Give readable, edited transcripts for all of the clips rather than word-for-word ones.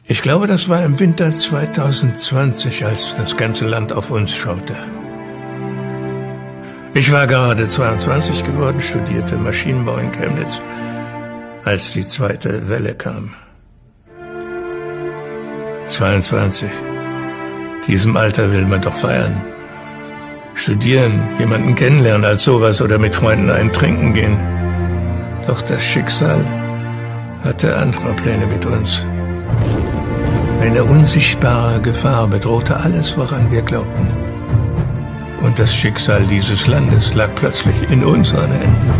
Ich glaube, das war im Winter 2020, als das ganze Land auf uns schaute. Ich war gerade 22 geworden, studierte Maschinenbau in Chemnitz, als die zweite Welle kam. 22. Diesem Alter will man doch feiern. Studieren, jemanden kennenlernen als sowas oder mit Freunden einen trinken gehen. Doch das Schicksal hatte andere Pläne mit uns. Eine unsichtbare Gefahr bedrohte alles, woran wir glaubten. Und das Schicksal dieses Landes lag plötzlich in unseren Händen.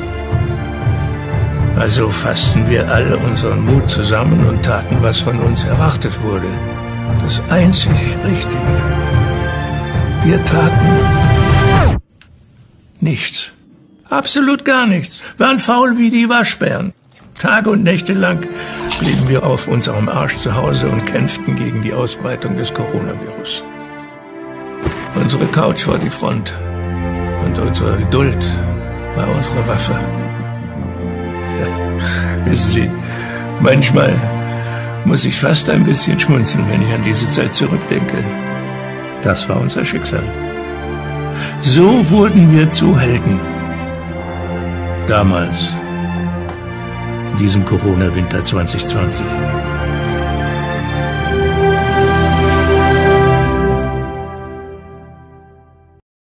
Also fassten wir alle unseren Mut zusammen und taten, was von uns erwartet wurde. Das einzig Richtige. Wir taten nichts. Absolut gar nichts. Waren faul wie die Waschbären. Tage und Nächte lang blieben wir auf unserem Arsch zu Hause und kämpften gegen die Ausbreitung des Coronavirus. Unsere Couch war die Front und unsere Geduld war unsere Waffe. Ja, wissen Sie, manchmal muss ich fast ein bisschen schmunzeln, wenn ich an diese Zeit zurückdenke. Das war unser Schicksal. So wurden wir zu Helden. Damals, in diesem Corona-Winter 2020.